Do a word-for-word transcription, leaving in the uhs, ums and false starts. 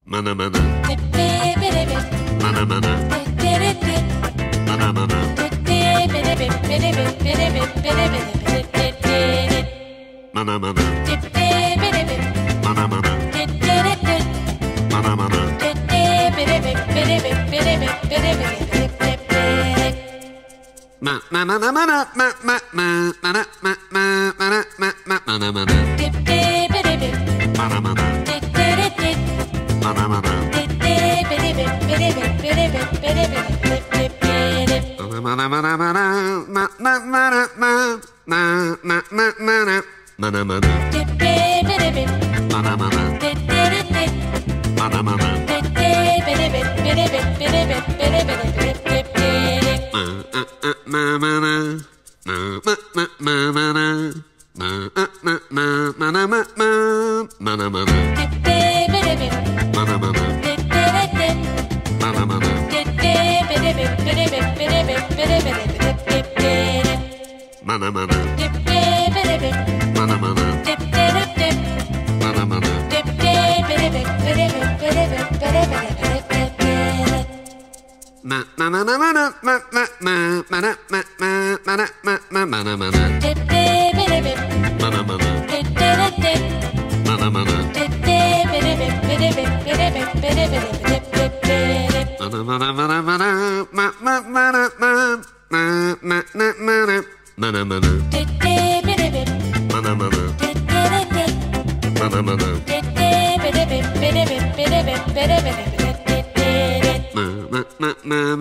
Mana mana. Mana mana. Mana mana. Mana mana. Mana mana. Mana mana. Ma ma ma ma ma ma ma ma ma ma ma ma ma ma ma mana mana. Mana mana. Mana mana. Mana mana mana ma ma mana ma ma ma ma mana mana mana. Mana mana. Mana mana. Ma ma ma ma ma ma ma mana ma ma ma mana ma ma mana mana. Mana mana. Mana mana. Mana mana. Mana mana. Mana mana. Ma ma ma ma ma ma ma ma mana ma ma mana ma ma mana mana. Mana mana. Mana mana. Mana mana mana mana ma ma mana ma ma ma ma mana mana mana. Mana mana. Mana mana. Ma ma ma ma